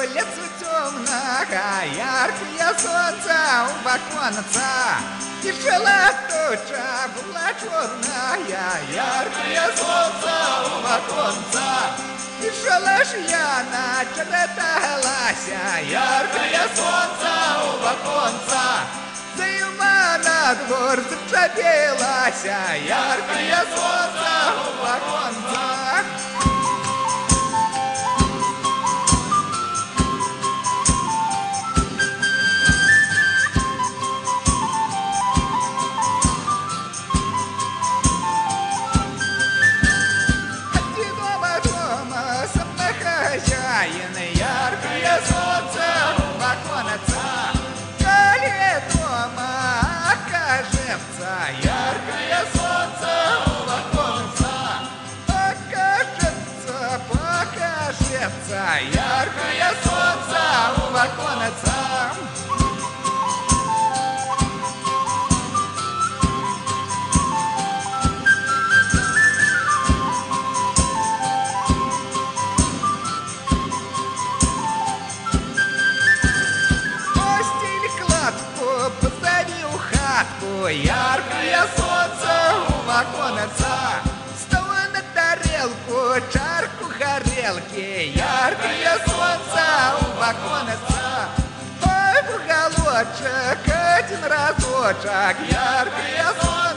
улицу темная, яркое солнце у оконца. Тяжела туча была черная, яркое солнце у оконца. Тяжела шьяна черталась, яркое солнце у оконца. Зима на двор зачепилась, яркое солнце у оконца. Яркое солнце у оконца, коли дома окажется, яркое солнце у оконца, покажется, яркое солнце у оконца. Позови у хатку, яркое солнце у оконца. Стол на тарелку, чарку горелки, яркое солнце у оконца. Ой, в уголочек один разочек, яркое солнце.